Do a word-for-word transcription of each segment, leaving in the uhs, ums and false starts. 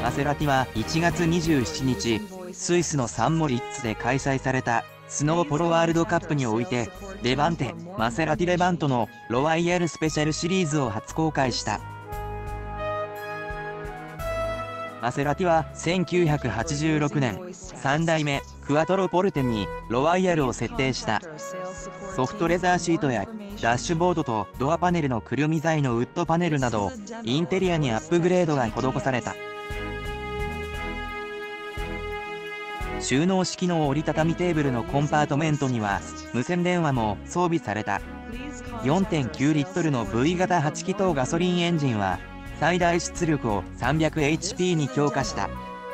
マセラティはいちがつにじゅうしちにち、スイスのサンモリッツで開催されたスノーポロワールドカップにおいて、レバンテ、マセラティレバントのロワイヤルスペシャルシリーズを初公開した。マセラティはせんきゅうひゃくはちじゅうろくねん、さんだいめクアトロポルテにロワイヤルを設定した。ソフトレザーシートやダッシュボードとドアパネルのくるみ材のウッドパネルなど、インテリアにアップグレードが施された。収納式の折りたたみテーブルのコンパートメントには無線電話も装備された。よんてんきゅうリットルの ブイ 型はち気筒ガソリンエンジンは最大出力を さんびゃくエイチピー に強化した。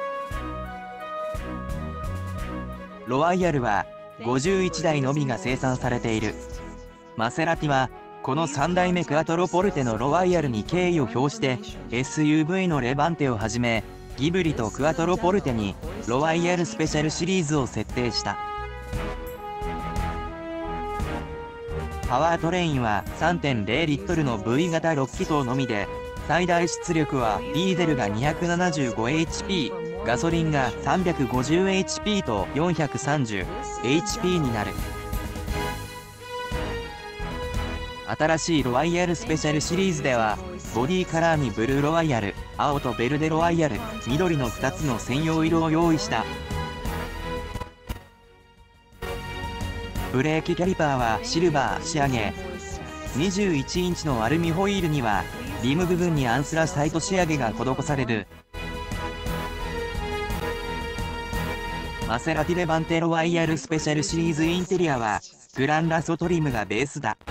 ロワイヤルはごじゅういちだいのみが生産されている。マセラティはこのさんだいめクアトロポルテのロワイヤルに敬意を表して エスユーブイ のレバンテをはじめギブリとクアトロポルテにロワイヤルスペシャルシリーズを設定した。パワートレインは さんてんゼロリットルの ブイ 型ろっ気筒のみで、最大出力はディーゼルが にひゃくななじゅうごエイチピー、ガソリンが さんびゃくごじゅうエイチピー と よんひゃくさんじゅうエイチピー になる。新しいロワイヤルスペシャルシリーズでは、ボディカラーにブルーロワイヤル、青とベルデロワイヤル、緑のふたつの専用色を用意した。ブレーキキャリパーはシルバー仕上げ。にじゅういちインチのアルミホイールには、リム部分にアンスラサイト仕上げが施される。マセラティレバンテロワイヤルスペシャルシリーズインテリアは、グランラソトリムがベースだ。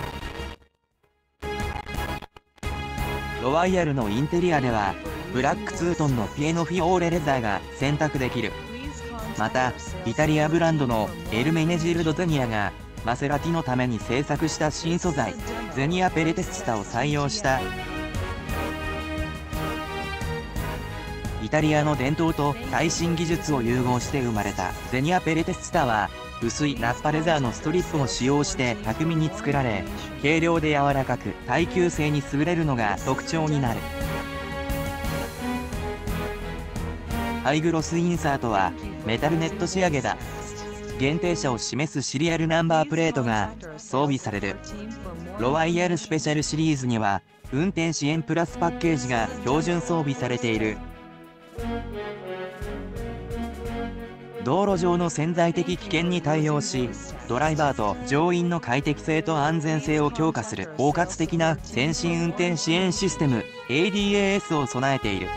ロワイヤルのインテリアでは、ブラックツートンのピエノフィオーレレザーが選択できる。また、イタリアブランドのエルメネジルドゼニアが、マセラティのために製作した新素材、ゼニアペレテスタを採用した。イタリアの伝統と最新技術を融合して生まれたゼニアペレテスタは、薄いラッパレザーのストリップを使用して巧みに作られ、軽量で柔らかく耐久性に優れるのが特徴になる。ハイグロスインサートはメタルネット仕上げだ。限定車を示すシリアルナンバープレートが装備される。ロワイヤルスペシャルシリーズには運転支援プラスパッケージが標準装備されている。道路上の潜在的危険に対応し、ドライバーと乗員の快適性と安全性を強化する包括的な先進運転支援システム エーディーエーエス を備えている。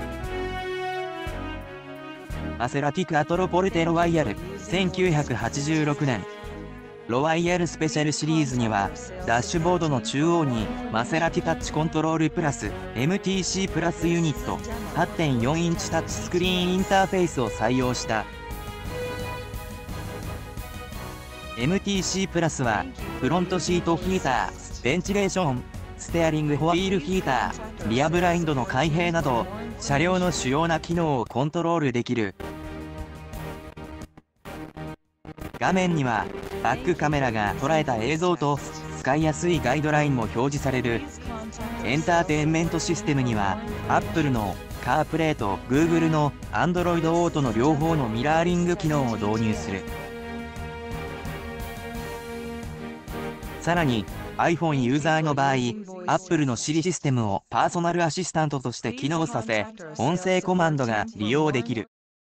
マセラティクアトロポルテロワイヤルせんきゅうひゃくはちじゅうろくねん。ロワイヤルスペシャルシリーズにはダッシュボードの中央にマセラティタッチコントロールプラス エムティーシー プラスユニット はってんよんインチタッチスクリーンインターフェースを採用した。エムティーシー プラスはフロントシートヒーター、ベンチレーション、ステアリングホイールヒーター、リアブラインドの開閉など車両の主要な機能をコントロールできる。画面にはバックカメラが捉えた映像と使いやすいガイドラインも表示される。エンターテインメントシステムには Apple のカープレーと Google の Android Auto の両方のミラーリング機能を導入する。さらに iPhone ユーザーの場合、Apple の Siri システムをパーソナルアシスタントとして機能させ、音声コマンドが利用できる。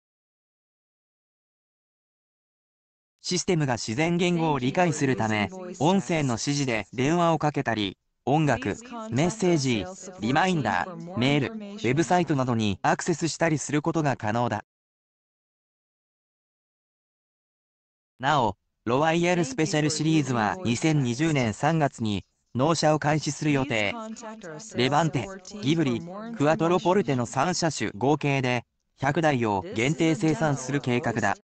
システムが自然言語を理解するため、音声の指示で電話をかけたり、音楽、メッセージ、リマインダー、メール、ウェブサイトなどにアクセスしたりすることが可能だ。なお、ロワイヤルスペシャルシリーズはにせんにじゅうねんさんがつに納車を開始する予定。レバンテ、ギブリ、クアトロポルテのさん車種合計でひゃくだいを限定生産する計画だ。